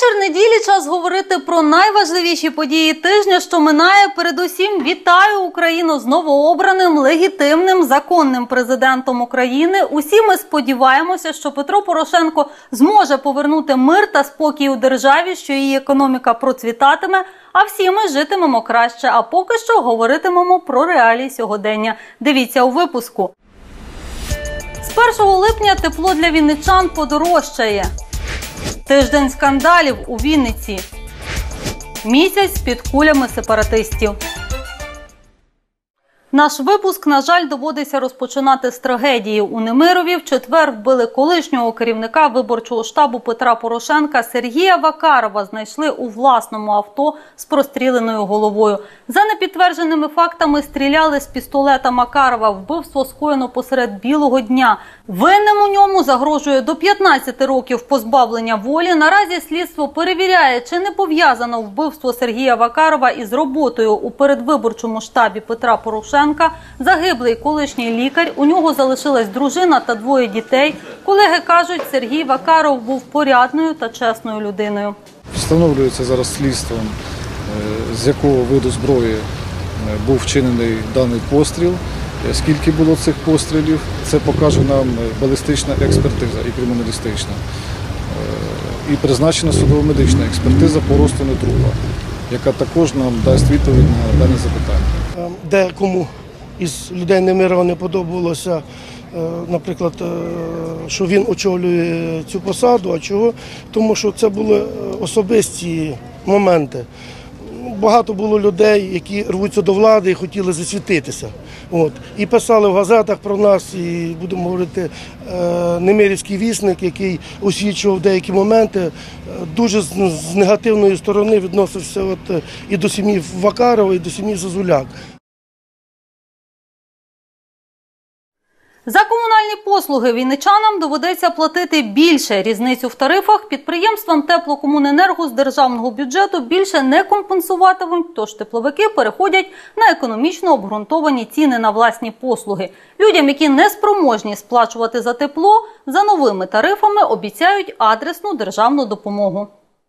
Вечір неділі – час говорити про найважливіші події тижня, що минає. Передусім, вітаю Україну з новообраним, легітимним, законним президентом України. Усі ми сподіваємося, що Петро Порошенко зможе повернути мир та спокій у державі, що її економіка процвітатиме, а всі ми житимемо краще. А поки що говоритимемо про реалії сьогодення. Дивіться у випуску. З 1 липня тепло для вінничан подорожчає. Тиждень скандалів у Вінниці. Місяць під кулями сепаратистів. Наш випуск, на жаль, доводиться розпочинати з трагедії. У Немирові в четвер вбили колишнього керівника виборчого штабу Петра Порошенка Сергія Вакарова. Знайшли у власному авто з простріленою головою. За непідтвердженими фактами стріляли з пістолета Макарова. Вбивство скоєно посеред білого дня. Винним у ньому загрожує до 15 років позбавлення волі. Наразі слідство перевіряє, чи не пов'язано вбивство Сергія Вакарова із роботою у передвиборчому штабі Петра Порошенка. Загиблий колишній лікар, у нього залишилась дружина та 2 дітей. Колеги кажуть, Сергій Вакаров був порядною та чесною людиною. Встановлюється зараз слідством, з якого виду зброї був вчинений даний постріл. Скільки було цих пострілів, це покаже нам балістична експертиза і криміналістична. І призначена судово-медична експертиза по розтину трупа, яка також нам дасть відповідь на дане запитання. Декому із людей Немирова не подобалося, наприклад, що він очолює цю посаду. А чого? Тому що це були особисті моменти. Багато було людей, які рвуться до влади і хотіли засвітитися. І писали в газетах про нас, і, будемо говорити, Немирівський вісник, який освічував деякі моменти, дуже з негативної сторони відносився і до сім'ї Вакарова, і до сім'ї Зазуляк. За комунальні послуги вінничанам доведеться платити більше. Різницю в тарифах підприємствам Теплокомуненерго з державного бюджету більше не компенсуватимуть, тож тепловики переходять на економічно обґрунтовані ціни на власні послуги. Людям, які не спроможні сплачувати за тепло, за новими тарифами обіцяють адресну державну допомогу.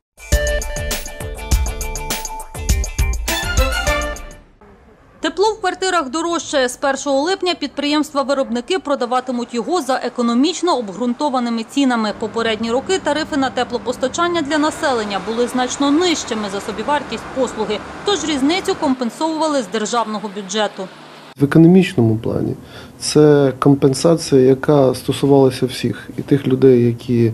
Тепло в квартирах дорожчає. З 1 липня підприємства-виробники продаватимуть його за економічно обґрунтованими цінами. Попередні роки тарифи на теплопостачання для населення були значно нижчими за собівартість послуги, тож різницю компенсовували з державного бюджету. В економічному плані це компенсація, яка стосувалася всіх. І тих людей, які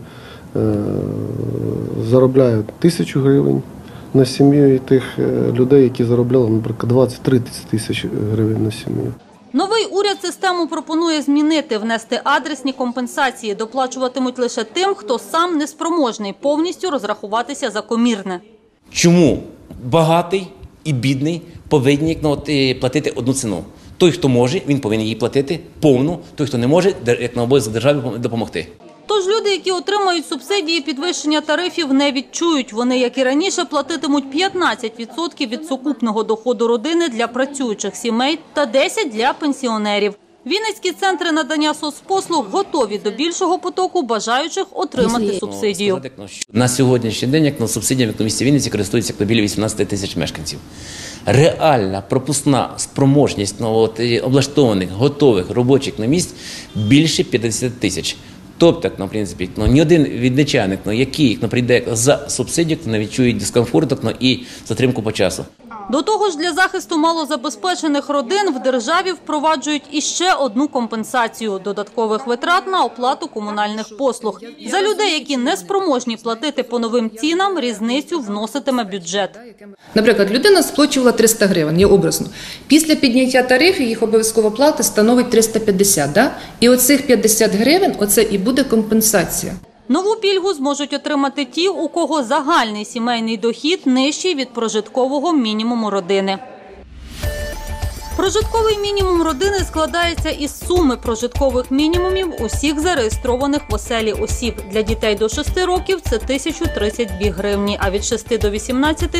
заробляють 1000 гривень на сім'ю, і тих людей, які заробляли, наприклад, 20-30 тисяч гривень на сім'ю. Новий уряд систему пропонує змінити, внести адресні компенсації. Доплачуватимуть лише тим, хто сам неспроможний повністю розрахуватися за комірне. Чому багатий і бідний повинні платити одну ціну? Той, хто може, він повинен її платити повну, той, хто не може, як на обов'язок державі допомогти. Тож люди, які отримають субсидії, підвищення тарифів не відчують. Вони, як і раніше, платитимуть 15% від сукупного доходу родини для працюючих сімей та 10% для пенсіонерів. Вінницькі центри надання соцпослуг готові до більшого потоку бажаючих отримати субсидію. На сьогоднішній день, як на субсидіями в місті Вінниці користуються біля 18 тисяч мешканців. Реальна пропускна спроможність облаштованих, готових робочих місць більше 50 тисяч. Тобто, в принципі, ні один вінничанин, який прийде за субсидію, не відчує дискомфорту і затримку по часу. До того ж, для захисту малозабезпечених родин в державі впроваджують іще одну компенсацію – додаткових витрат на оплату комунальних послуг. За людей, які не спроможні платити по новим цінам, різницю вноситиме бюджет. Наприклад, людина сплачувала 300 гривень, є образно. Після підняття тарифів їх обов'язкова плата становить 350, да? І оцих 50 гривень – оце і буде компенсація. Нову пільгу зможуть отримати ті, у кого загальний сімейний дохід нижчий від прожиткового мінімуму родини. Прожитковий мінімум родини складається із суми прожиткових мінімумів усіх зареєстрованих в оселі осіб. Для дітей до 6 років це 1032 гривні, а від 6 до 18 –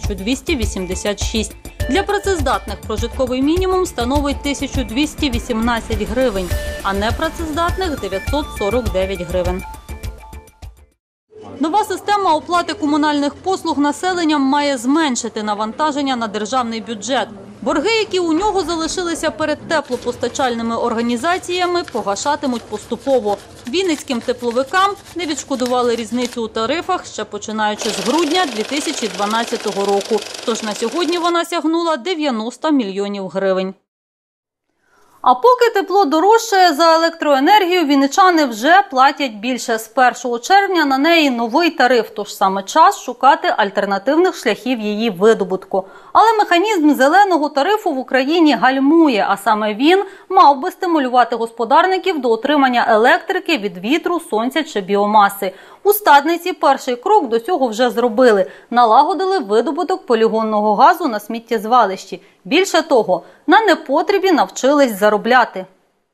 1286. Для працездатних прожитковий мінімум становить 1218 гривень, а непрацездатних – 949 гривень. Нова система оплати комунальних послуг населенням має зменшити навантаження на державний бюджет. Борги, які у нього залишилися перед теплопостачальними організаціями, погашатимуть поступово. Вінницьким тепловикам не відшкодували різницю у тарифах ще починаючи з грудня 2012 року. Тож на сьогодні вона сягнула 90 мільйонів гривень. А поки тепло дорожчає за електроенергію, вінничани вже платять більше. З 1 червня на неї новий тариф, тож саме час шукати альтернативних шляхів її видобутку. Але механізм зеленого тарифу в Україні гальмує, а саме він мав би стимулювати господарників до отримання електрики від вітру, сонця чи біомаси. У Стадниці перший крок до цього вже зробили. Налагодили видобуток полігонного газу на сміттєзвалищі. Більше того, на непотребі навчились заробляти.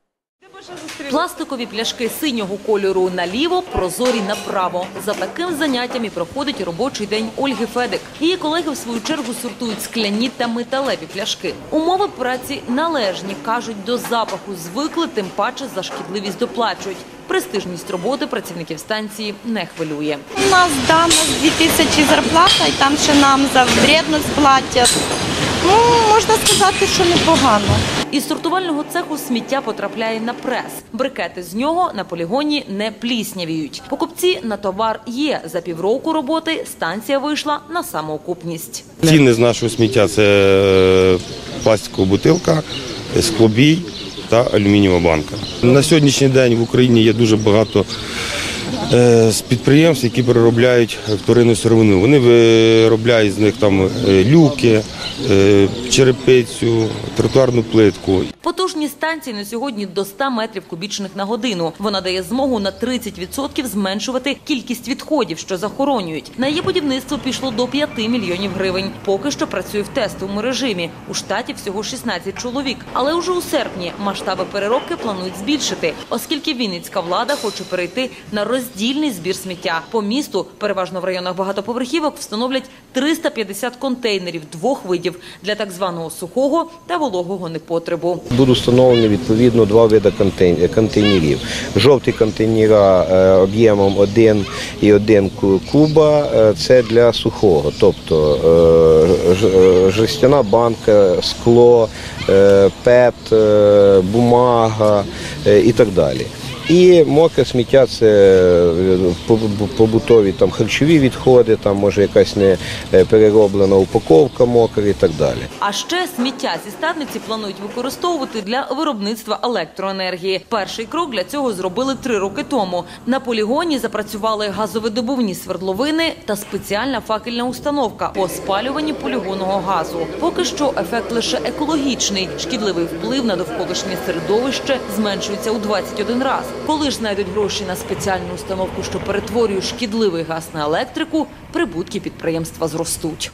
Пластикові пляшки синього кольору наліво, прозорі направо. За таким заняттям і проходить робочий день Ольги Федик. Її колеги, в свою чергу, сортують скляні та металеві пляшки. Умови праці належні, кажуть, до запаху звикли, тим паче за шкідливість доплачують. Престижність роботи працівників станції не хвилює. У нас 2000 зарплата, і там ще нам за вредність платять. Ну, можна сказати, що непогано. Із сортувального цеху сміття потрапляє на прес. Брикети з нього на полігоні не пліснявіють. Покупці на товар є. За півроку роботи станція вийшла на самоокупність. Ціни з нашого сміття – це пластикова бутилка, склобій та алюмінієва банка. На сьогоднішній день в Україні є дуже багато підприємств, які переробляють вторинну сировину. Вони виробляють з них там люки, черепицю, тротуарну плитку. Потужність станції на сьогодні до 100 метрів кубічних на годину. Вона дає змогу на 30% зменшувати кількість відходів, що захоронюють. На її будівництво пішло до 5 мільйонів гривень. Поки що працює в тестовому режимі. У штаті всього 16 чоловік. Але уже у серпні масштаби переробки планують збільшити, оскільки вінницька влада хоче перейти на роздільний збір сміття. По місту, переважно в районах багатоповерхівок, встановлять 350 контейнерів двох видів для так званого сухого та вологого непотребу. Будуть встановлені відповідно два види контейнерів. Жовті контейнери об'ємом 1,1 куба – це для сухого, тобто жестяна банка, скло, ПЕТ, бумага і так далі. І мокре сміття – це побутові там, харчові відходи, там може якась не перероблена упаковка мокра і так далі. А ще сміття зі Стадниці планують використовувати для виробництва електроенергії. Перший крок для цього зробили 3 роки тому. На полігоні запрацювали газовидобувні свердловини та спеціальна факельна установка по спалюванні полігонного газу. Поки що ефект лише екологічний. Шкідливий вплив на довколишнє середовище зменшується у 21 раз. Коли ж знайдуть гроші на спеціальну установку, що перетворює шкідливий газ на електрику, прибутки підприємства зростуть.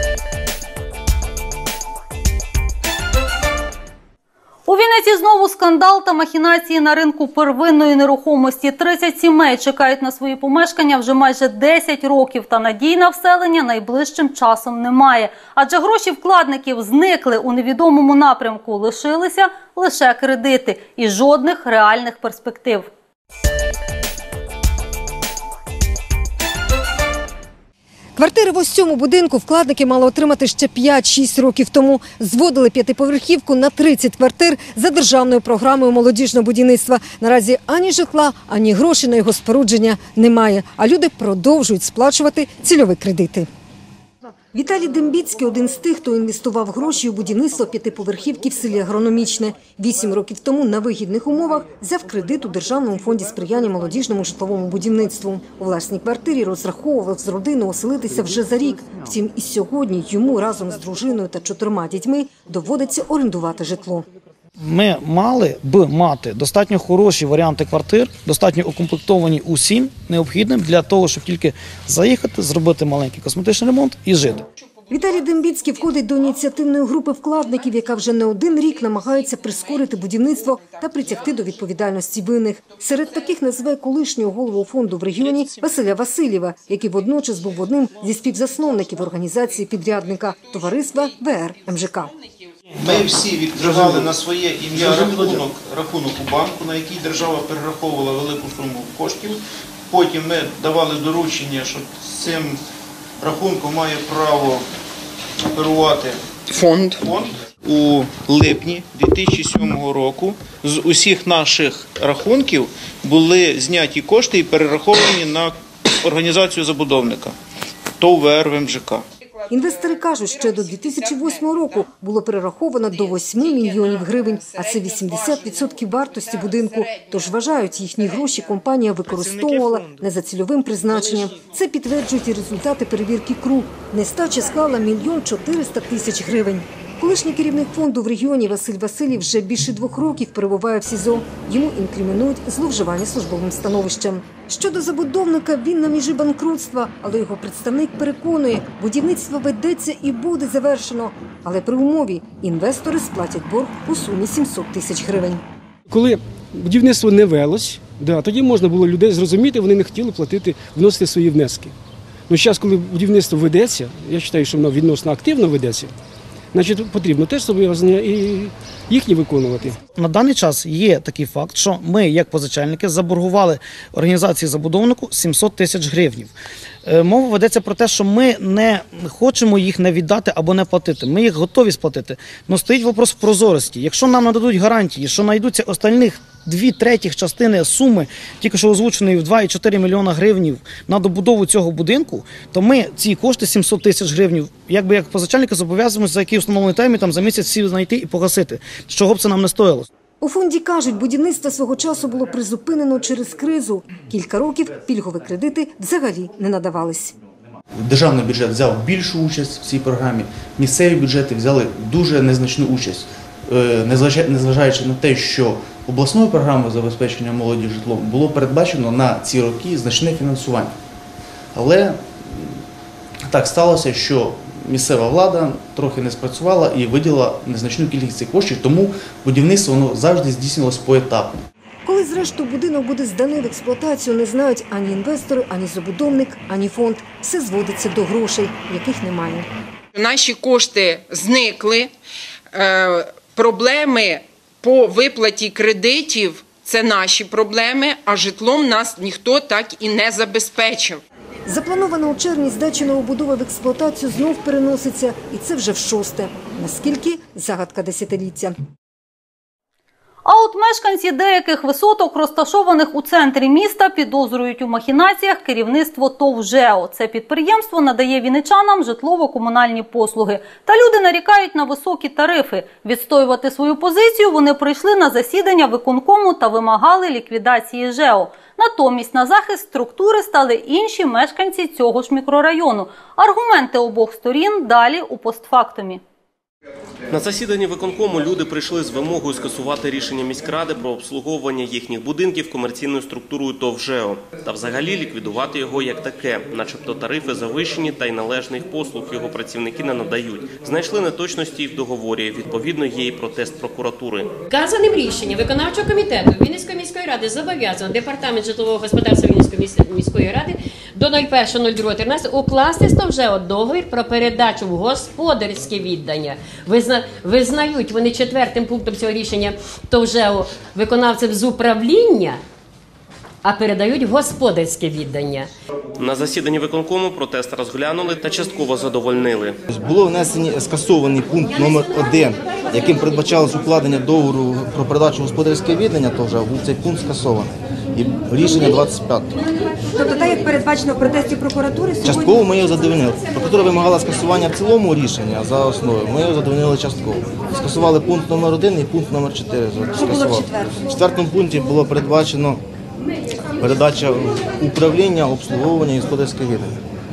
У Вінниці знову скандал та махінації на ринку первинної нерухомості. 30 сімей чекають на свої помешкання вже майже 10 років, та надій на вселення найближчим часом немає. Адже гроші вкладників зникли у невідомому напрямку, лишилися лише кредити і жодних реальних перспектив. Квартири в ось цьому будинку вкладники мали отримати ще 5-6 років тому. Зводили 5-поверхівку на 30 квартир за державною програмою молодіжного будівництва. Наразі ані житла, ані грошей на його спорудження немає, а люди продовжують сплачувати цільові кредити. Віталій Дембіцький – один з тих, хто інвестував гроші у будівництво 5-поверхівки в селі Агрономічне. 8 років тому на вигідних умовах взяв кредит у Державному фонді сприяння молодіжному житловому будівництву. У власній квартирі розраховував з родиною оселитися вже за рік. Втім, і сьогодні йому разом з дружиною та 4 дітьми доводиться орендувати житло. Ми мали б мати достатньо хороші варіанти квартир, достатньо укомплектовані усім необхідним для того, щоб тільки заїхати, зробити маленький косметичний ремонт і жити. Віталій Дембіцький входить до ініціативної групи вкладників, яка вже не один рік намагається прискорити будівництво та притягти до відповідальності винних. Серед таких назве колишнього голову фонду в регіоні Василя Васильєва, який водночас був одним зі співзасновників організації підрядника товариства ВР МЖК. Ми всі відкривали на своє ім'я рахунок у банку, на який держава перераховувала велику суму коштів Потім ми давали доручення, що з цим рахунком має право оперувати фонд. У липні 2007 року з усіх наших рахунків були зняті кошти і перераховані на організацію забудовника ТОВ ВР МЖК. Інвестори кажуть, що до 2008 року було перераховано до 8 мільйонів гривень, а це 80% вартості будинку. Тож вважають, їхні гроші компанія використовувала не за цільовим призначенням. Це підтверджують і результати перевірки КРУ. Нестача склала 1 400 000 гривень. Колишній керівник фонду в регіоні Василь Васильєв вже більше 2 років перебуває в СІЗО. Йому інкримінують зловживання службовим становищем. Щодо забудовника, він на межі банкрутства, але його представник переконує, будівництво ведеться і буде завершено. Але при умові інвестори сплатять борг у сумі 700 000 гривень. Коли будівництво не велось, тоді можна було людей зрозуміти, вони не хотіли платити, вносити свої внески. Ну, зараз, коли будівництво ведеться, я вважаю, що воно відносно активно ведеться, значить, потрібно теж зобов'язання і їхні виконувати. На даний час є такий факт, що ми, як позичальники, заборгували організації забудовнику 700 000 гривень. Мова ведеться про те, що ми не хочемо їх не віддати або не платити. Ми їх готові сплатити. Але стоїть вопрос прозорості. Якщо нам нададуть гарантії, що знайдуться остальних 2/3 частини суми, тільки що озвученої в 2,4 мільйона гривень на добудову цього будинку, то ми ці кошти, 700 000 гривень, якби як позичальники зобов'язуємося за який встановлений термін, за місяць всі знайти і погасити. Чого б це нам не стоїло? У фонді кажуть, будівництво свого часу було призупинено через кризу. Кілька років пільгові кредити взагалі не надавались. Державний бюджет взяв більшу участь в цій програмі, місцеві бюджети взяли дуже незначну участь, незважаючи на те, що обласною програмою забезпечення молоді житлом було передбачено на ці роки значне фінансування. Але так сталося, що місцева влада трохи не спрацювала і виділила незначну кількість цих коштів, тому будівництво воно завжди здійснювалось поетапно. Коли зрештою будинок буде зданий в експлуатацію, не знають ані інвестори, ані забудовник, ані фонд. Все зводиться до грошей, яких немає. Наші кошти зникли, проблеми по виплаті кредитів – це наші проблеми, а житлом нас ніхто так і не забезпечив. Запланована у червні здача новобудови в експлуатацію знов переноситься, і це вже в 6-те. Наскільки – загадка десятиліття. А от мешканці деяких висоток, розташованих у центрі міста, підозрюють у махінаціях керівництво ТОВ ЖЕО. Це підприємство надає вінничанам житлово-комунальні послуги. Та люди нарікають на високі тарифи. Відстоювати свою позицію вони прийшли на засідання виконкому та вимагали ліквідації ЖЕО. Натомість на захист структури стали інші мешканці цього ж мікрорайону. Аргументи обох сторін далі у постфактумі. На засіданні виконкому люди прийшли з вимогою скасувати рішення міськради про обслуговування їхніх будинків комерційною структурою ТОВ ЖЕО та взагалі ліквідувати його як таке, начебто тарифи завищені та й належних послуг його працівники не надають. Знайшли неточності і в договорі, відповідно є і протест прокуратури. Вказаним рішенням виконавчого комітету Вінницької міської ради зобов'язано департамент житлового господарства Вінницької міської ради до 01.02.13 укласти з ТОВ ЖЕО договір про передачу в господарське віддання. Визнають вони 4-м пунктом цього рішення ТОВ ЖЕО виконавців з управління, а передають в господарське віддання. На засіданні виконкому протест розглянули та частково задовольнили. Було внесені скасований пункт номер 1, яким передбачалось укладення договору про передачу господарське віддання, то вже був цей пункт скасований. І рішення 25-го. Тобто так, як передбачено в протесті прокуратури, сьогодні... Частково ми його задовольнили. Прокуратура вимагала скасування в цілому рішення за основою. Ми його задовольнили частково. Скасували пункт номер 1 і пункт номер 4. Що було в 4-му? В 4-му пункті було передбачено передача управління, обслуговування і господарське віддання.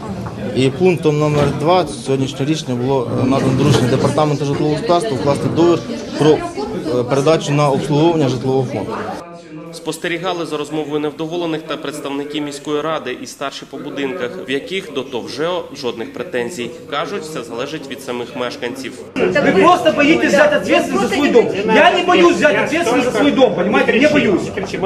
І пунктом номер 2 сьогоднішнього рішення було надано доручення департаменту житлового господарства вкласти договір про передачу на обслуговування житлового фонду. Спостерігали за розмовою невдоволених та представники міської ради і старші по будинках, в яких до ТОВ ЖЕО жодних претензій. Кажуть, все залежить від самих мешканців. Ви просто боїтесь взяти відповідальність за свій дом. Я не боюсь взяти відповідальність за свій дом, понимаете? Не боюсь.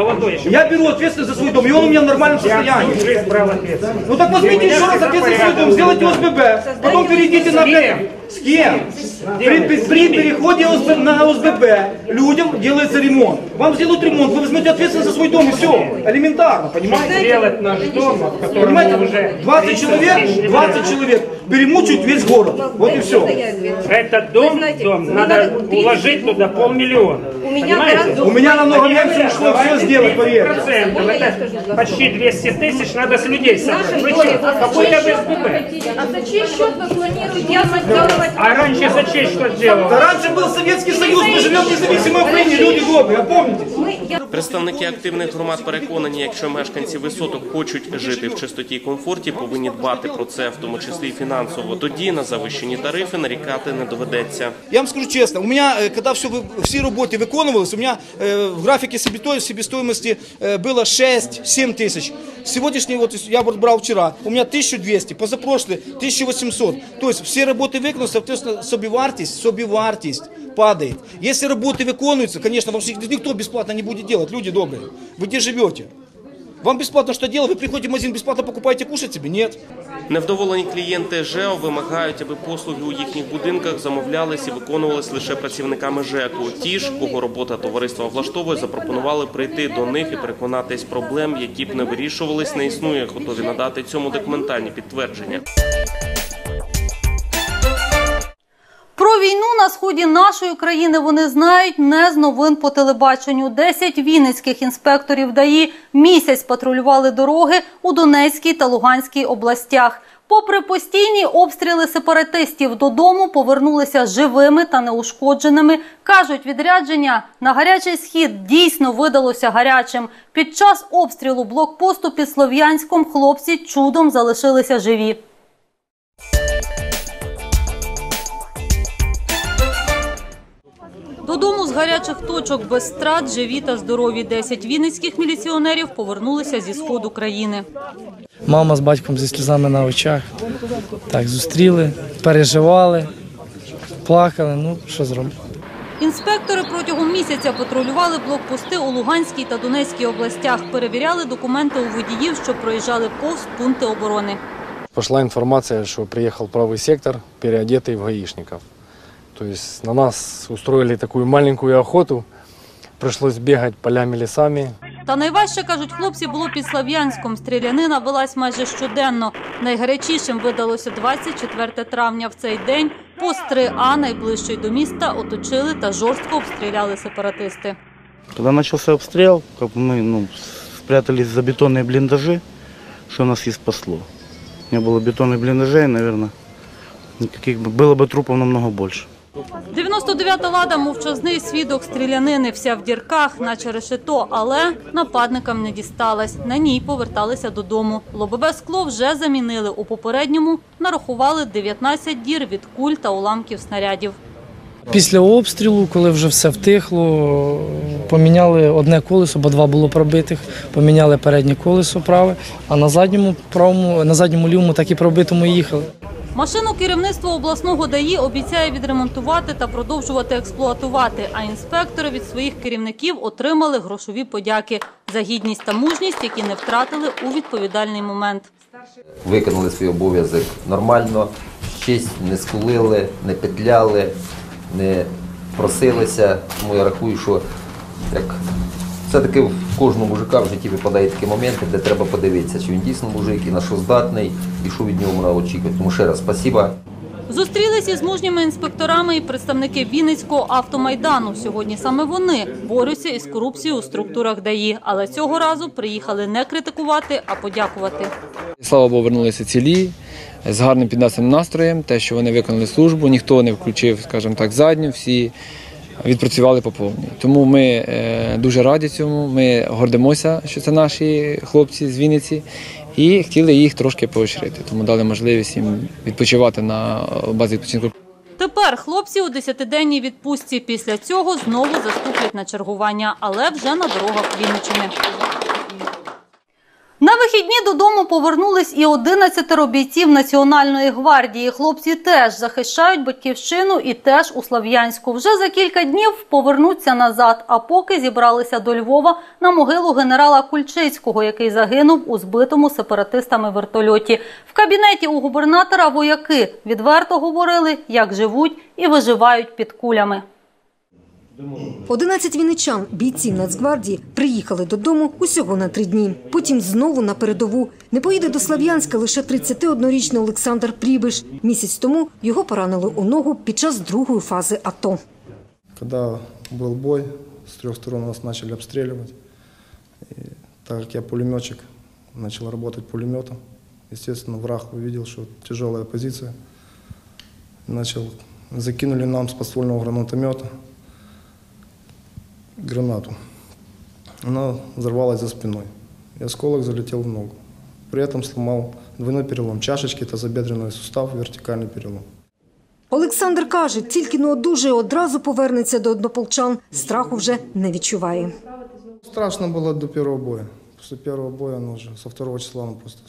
Я беру відповідальність за свій дом, і він у мене в нормальному состоянии. Ну так возьмите еще раз ответственность за свой дом, сделайте ОСББ, потом перейдите на С кем? При переходе на ОСББ людям делается ремонт. Вам сделают ремонт, вы возьмете ответственность за свой дом и все. Элементарно, понимаете? Сделать наш дом, в котором Понимаете, уже 20 человек перемучают весь город. Вот и все. Этот дом надо уложить туда 500 000. Понимаете? У меня намного меньше ушло все сделать, поверьте. Это почти 200 000 надо с людей собрать. Вы что, какой-то СББ? А за чей счет вы планируете сделать? А раньше за чей что делал? Да раньше был Советский Союз, мы живем в независимой Украине, люди добрые, опомнитесь. Представники активних громад переконані, якщо мешканці висоток хочуть жити в чистоті і комфорті, повинні дбати про це, в тому числі і фінансово. Тоді на завищені тарифи нарікати не доведеться. Я вам скажу честно, у меня, когда все работы выконывалось, у меня в графике себестоимости было 6-7 тысяч. Сегодняшний, вот я брал вчера, у меня 1200, позапрошлый 1800. То есть все работы выконаны, соответственно, собівартість падает. Если работы выконываются, конечно, вам никто бесплатно не будет делать, люди добрые. Вы где живете? Вам бесплатно что делать? Вы приходите в магазин, бесплатно покупаете кушать себе? Нет. Невдоволені клієнти ЖЕО вимагають, аби послуги у їхніх будинках замовлялись і виконувались лише працівниками ЖЕКу. Ті ж, кого робота товариства влаштовує, запропонували прийти до них і переконатись, проблем, які б не вирішувались, не існує. Готові надати цьому документальні підтвердження. Про війну на сході нашої країни вони знають не з новин по телебаченню. 10 вінницьких інспекторів ДАІ місяць патрулювали дороги у Донецькій та Луганській областях. Попри постійні обстріли сепаратистів, додому повернулися живими та неушкодженими. Кажуть, відрядження на гарячий схід дійсно видалося гарячим. Під час обстрілу блокпосту під Слов'янськом хлопці чудом залишилися живі. Додому з гарячих точок без страт живі та здорові. 10 вінницьких міліціонерів повернулися зі сходу країни. Мама з батьком зі сльозами на очах. Так, зустріли, переживали, плакали, ну що зробимо. Інспектори протягом місяця патрулювали блокпости у Луганській та Донецькій областях, перевіряли документи у водіїв, що проїжджали повз пункти оборони. Пошла інформація, що приїхав правий сектор, переодетий в гаїшників. То есть на нас устроили такую маленькую охоту, пришлось бегать полями, лесами. Та найважче, кажуть хлопці, було під Слов'янськом. Стрілянина велась майже щоденно. Найгарячішим видалося 24 травня. В цей день пост 3А, найближчий до міста, оточили та жорстко обстріляли сепаратисти. Коли почався обстріл, ми спрятались за бетонні бліндажі, що нас і спасло. Не було бетонних бліндажей, мабуть, було б трупів намного більше. 99-та «Лада» – мовчазний свідок стрілянини, вся в дірках, наче решето, але нападникам не дісталась. На ній поверталися додому. Лобове скло вже замінили. У попередньому нарахували 19 дір від куль та уламків снарядів. Після обстрілу, коли вже все втихло, поміняли одне колесо, бо два було пробитих, поміняли переднє колесо праве, а на задньому лівому так і пробитому їхали. Машину керівництво обласного ДАІ обіцяє відремонтувати та продовжувати експлуатувати, а інспектори від своїх керівників отримали грошові подяки за гідність та мужність, які не втратили у відповідальний момент. Виконали свій обов'язок нормально, честь не скулили, не петляли, не просилися. Тому я рахую, що все-таки в кожного мужика в житті випадають такі моменти, де треба подивитися, чи він дійсно мужик, і на що здатний, і що від нього можна очікувати. Тому ще раз спасибо. Зустрілися з мужніми інспекторами і представники Вінницького автомайдану. Сьогодні саме вони борються із корупцією у структурах ДАІ. Але цього разу приїхали не критикувати, а подякувати. Слава Богу, вернулися цілі, з гарним піднесеним настроєм, те, що вони виконали службу, ніхто не включив, скажімо так, задню, всі відпрацювали по повній. Тому ми дуже раді цьому, ми гордимося, що це наші хлопці з Вінниці, і хотіли їх трошки поощрити. Тому дали можливість їм відпочивати на базі відпочинку. Тепер хлопці у 10-денній відпустці. Після цього знову заступлять на чергування, але вже на дорогах Вінниччини. На вихідні вихідні додому повернулись і 11 бійців Національної гвардії. Хлопці теж захищають батьківщину і теж у Слов'янську. Вже за кілька днів повернуться назад, а поки зібралися до Львова на могилу генерала Кульчицького, який загинув у збитому сепаратистами вертольоті. В кабінеті у губернатора вояки відверто говорили, як живуть і виживають під кулями. 11 вінничан, бійців Нацгвардії, приїхали додому усього на 3 дні. Потім знову на передову. Не поїде до Слов'янська лише 31-річний Олександр Прибиш. Місяць тому його поранили у ногу під час другої фази АТО. Коли був бой, з 3 сторон нас почали обстрілювати. І так як я пулеметчик, почав працювати пулеметом. Естественно, враг увидел, что тяжелая позиция. Закинули нам с подствольного гранатомета гранату. Она взорвалась за спиной. И осколок залетел в ногу. При этом сломал двойной перелом чашечки, тазобедренный сустав, вертикальный перелом. Олександр каже, тільки не одужає, одразу повернеться до однополчан. Страху вже не відчуває. Страшно было до первого боя. После первого боя, уже со 2 числа он просто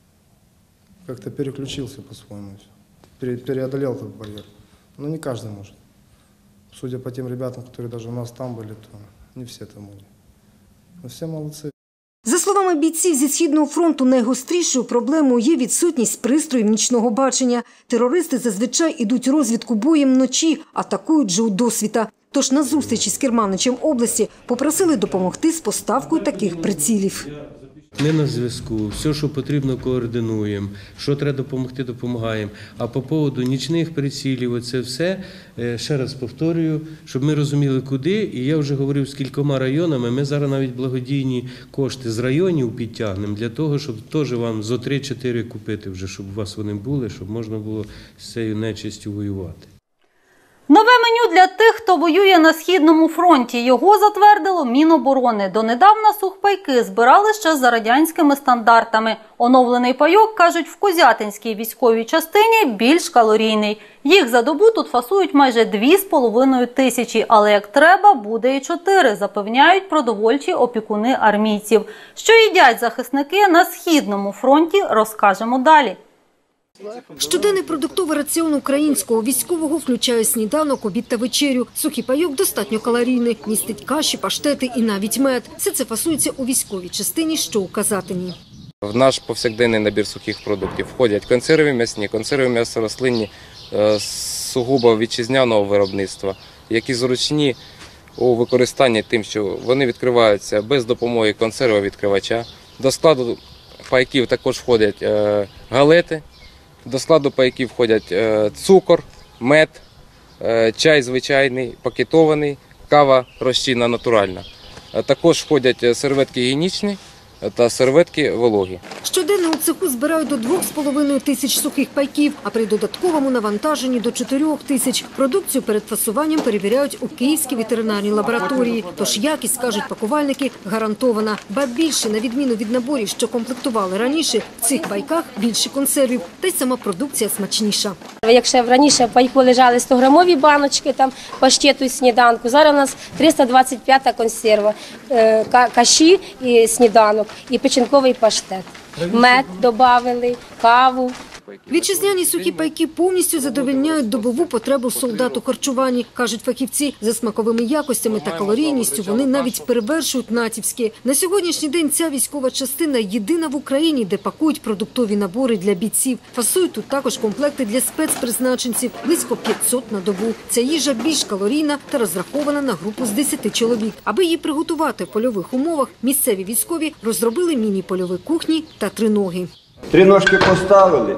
как-то переключился по-своему. Преодолел этот барьер. Но не каждый может. Судя по тем ребятам, которые даже у нас там были, то не все это могли. Но все молодцы. За словами бійців зі Східного фронту, найгострішою проблемою є відсутність пристроїв нічного бачення. Терористи зазвичай ідуть розвідку боєм вночі, атакують же у досвіта. Тож на зустрічі з керманичем області попросили допомогти з поставкою таких прицілів. Ми на зв'язку, все, що потрібно, координуємо, що треба допомогти, допомагаємо. А по поводу нічних прицілів, оце все, ще раз повторюю, щоб ми розуміли, куди. І я вже говорив з кількома районами, ми зараз навіть благодійні кошти з районів підтягнемо, для того, щоб теж вам зо 3-4 купити вже, щоб у вас вони були, щоб можна було з цією нечистю воювати. Нове меню для тих, хто воює на Східному фронті. Його затвердило Міноборони. Донедавна сухпайки збирали ще за радянськими стандартами. Оновлений пайок, кажуть, в Козятинській військовій частині більш калорійний. Їх за добу тут фасують майже 2,5 тисячі, але як треба, буде і 4, запевняють продовольчі опікуни армійців. Що їдять захисники на Східному фронті, розкажемо далі. Щоденний продуктовий раціон українського військового включає сніданок, обід та вечерю. Сухий пайок достатньо калорійний, містить каші, паштети і навіть мед. Все це фасується у військовій частині, що у Казатині. В наш повсякденний набір сухих продуктів входять консерви м'ясні, консерви м'ясорослинні, сугубо вітчизняного виробництва, які зручні у використанні тим, що вони відкриваються без допомоги консервовідкривача. До складу пайків також входять галети. До складу пайків входять цукор, мед, чай звичайний, пакетований, кава розчинна натуральна. Також входять серветки гігієнічні та серветки вологі. Щоденно у цеху збирають до 2,5 тисяч сухих пайків, а при додатковому навантаженні до 4 тисяч. Продукцію перед фасуванням перевіряють у Київській ветеринарній лабораторії. Тож якість, кажуть пакувальники, гарантована. Ба більше, на відміну від наборів, що комплектували раніше, в цих пайках більше консервів, та й сама продукція смачніша. Якщо раніше в пайку лежали 100-грамові баночки, там паштету і сніданку, зараз у нас 325-та консерва, каші і сніданок, і печінковий паштет. Мед додали, каву. Вітчизняні сухі пайки повністю задовольняють добову потребу солдат у харчуванні, кажуть фахівці. За смаковими якостями та калорійністю вони навіть перевершують натівські. На сьогоднішній день ця військова частина єдина в Україні, де пакують продуктові набори для бійців. Фасують тут також комплекти для спецпризначенців, близько 500 на добу. Ця їжа більш калорійна та розрахована на групу з 10 чоловік. Аби її приготувати в польових умовах, місцеві військові розробили міні-польові кухні та триноги. 3 ножки поставили,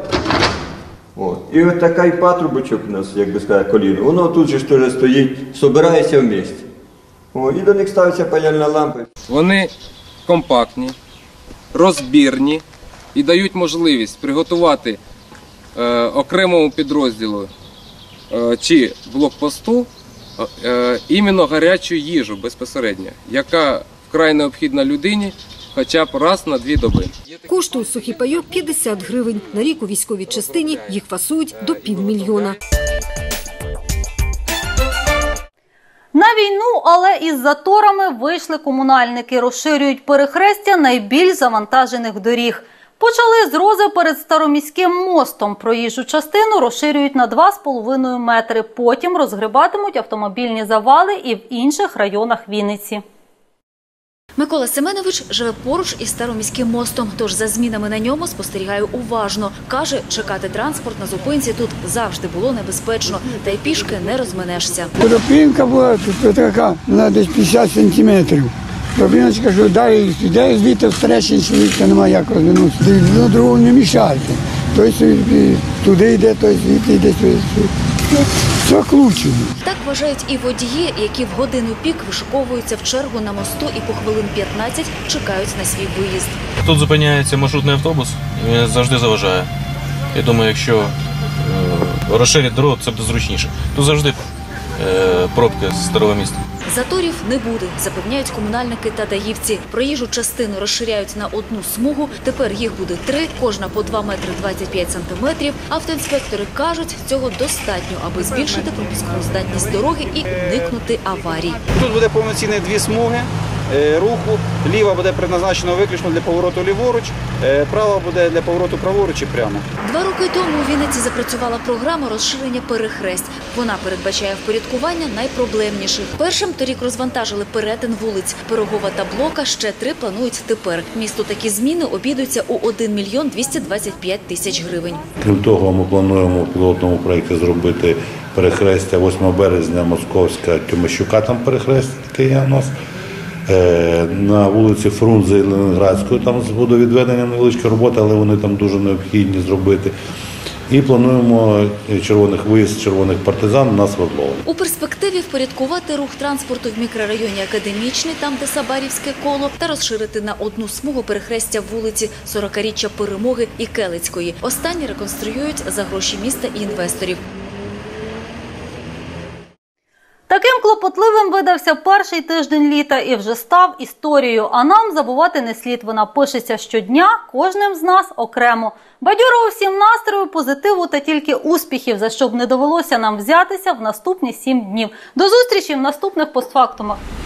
і ось такий патрубочок у нас, як би сказати, коліно, воно тут же теж стоїть, збирається в місці. І до них ставиться паяльна лампа. Вони компактні, розбірні і дають можливість приготувати окремому підрозділу чи блокпосту іменно гарячу їжу безпосередньо, яка вкрай необхідна людині хоча б раз на 2 доби. Коштує сухий пайок 50 гривень. На рік у військовій частині їх фасують до 500 000. війну, але із заторами вийшли комунальники. Розширюють перехрестя найбільш завантажених доріг. Почали з Рози перед Староміським мостом. Проїжджу частину розширюють на 2,5 метри. Потім розгрібатимуть автомобільні завали і в інших районах Вінниці. Микола Семенович живе поруч із Староміським мостом, тож за змінами на ньому спостерігає уважно. Каже, чекати транспорт на зупинці тут завжди було небезпечно, та й пішки не розминешся. Тропінка була тут така, на десь 50 сантиметрів. Тропіночка, що далі йде звідти в Трещинці, немає як розвинутися. До другого не мішайте. Той туди йде, той звідти йде, все к лучшому. Так вважають і водії, які в годину пік вишуковуються в чергу на мосту і по хвилин 15 чекають на свій виїзд. Тут зупиняється маршрутний автобус, він завжди заважає. Я думаю, якщо розширять дорогу, це буде зручніше. Тут завжди пробки з старого міста. Заторів не буде, запевняють комунальники та даївці. Проїжджу частину розширяють на одну смугу, тепер їх буде 3, кожна по 2 метри 25 сантиметрів. Автоінспектори кажуть, цього достатньо, аби збільшити пропускну здатність дороги і уникнути аварій. Тут буде повноцінні 2 смуги руху. Ліва буде предназначена виключно для повороту ліворуч, права буде для повороту праворуч і прямо. 2 роки тому у Вінниці запрацювала програма розширення перехресть. Вона передбачає впорядкування найпроблемніших. Першим торік розвантажили перетин вулиць Пирогова та Блока, ще 3 планують тепер. Місту такі зміни обійдуться у 1 мільйон 225 тисяч гривень. Крім того, ми плануємо в пілотному проєкті зробити перехрестя 8 березня, Московська, Тьомащука, там перехрестя таке є у нас. На вулиці Фрунзе і Ленінградської там буде відведення невеличкі роботи, але вони там дуже необхідні зробити. І плануємо виїзд червоних партизан на Свердлове. У перспективі впорядкувати рух транспорту в мікрорайоні Академічний, там де Сабарівське коло, та розширити на одну смугу перехрестя вулиці 40-річчя Перемоги і Келицької. Останні реконструюють за гроші міста і інвесторів. Таким клопотливим видався перший тиждень літа і вже став історією. А нам забувати не слід. Вона пишеться щодня, кожним з нас окремо. Бадьорого всім настрою, позитиву та тільки успіхів, за що б не довелося нам взятися в наступні 7 днів. До зустрічі в наступних постфактумах.